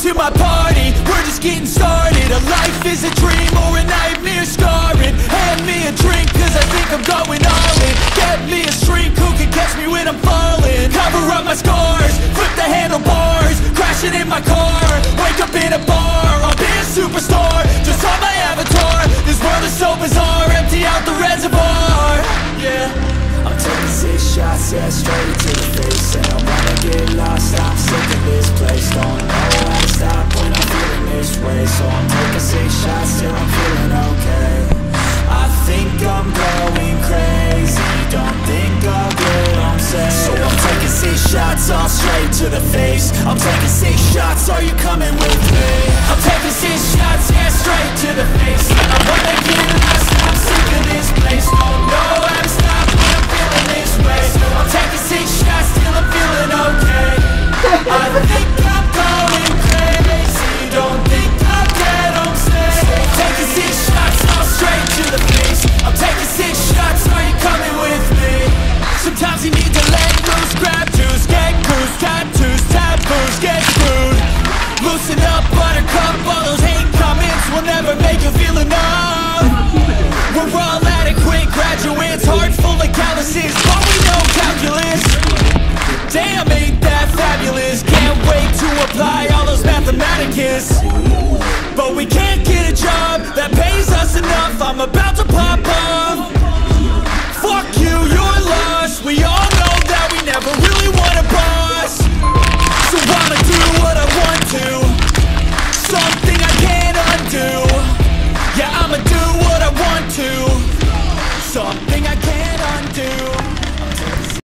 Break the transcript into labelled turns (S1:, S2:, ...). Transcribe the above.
S1: to my party, we're just getting started. A life is a dream or a nightmare scarring. Hand me a drink cause I think I'm going all in. Get me a shrink who can catch me when I'm falling. Cover up my scars, flip the handlebars, crashing in my car, wake up in a bar. I'll be a superstar, just on my avatar. This world is so bizarre, empty out the reservoir. Yeah, I'm taking 6 shots, yeah, straight to the face. And I wanna get lost, I'm sick of this place. Don't know how to stop when I'm feeling this way. So I'm taking 6 shots till I'm feeling okay. I think I'm going crazy, don't think I'll get on safe. So I'm taking 6 shots, all straight to the face. I'm taking 6 shots, are you coming with me? I'm taking 6 shots, yeah, straight to the face. And I wanna get lost, I'm sick of this place. Don't know how to stop when I'm feeling this way. I'm taking 6 shots till I'm feeling okay. I think I'm going crazy, don't think I'll get on safe. Taking 6 shots, all straight to the face. I'm taking 6 shots, are you coming with me? Sometimes you need to let loose, grab juice, get goose, tattoos, taboos, get screwed. Loosen up, buttercup, all those hate comments will never make you feel enough. We're all adequate graduates, heart full of calluses, but we know calculus. Damn, ain't that fabulous? Can't wait to apply all those mathematicus. But we can't get a job that pays us enough. I'm about to